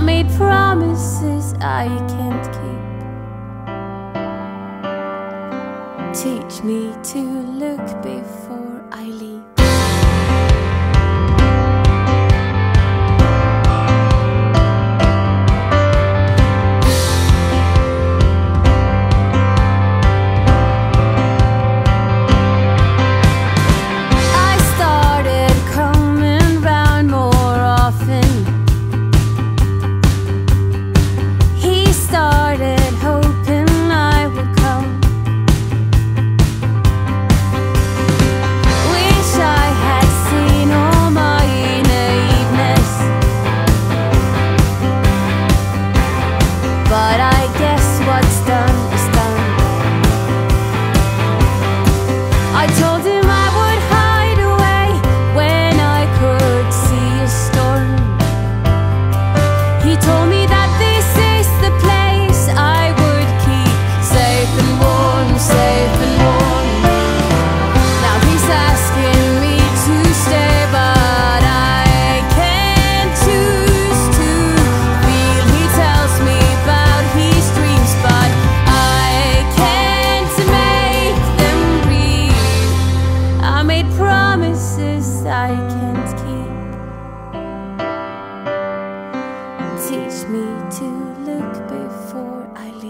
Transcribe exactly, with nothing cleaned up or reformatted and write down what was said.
made promises I can't keep. Teach me to look before I leave. But I guess what's done is done. I told him I would hide away when I could see a storm. He told me that this is the place I would keep safe and warm, safe and warm. Now he's asking me to stay, but I can't choose to feel. He tells me promises I can't keep. Teach me to look before I leave.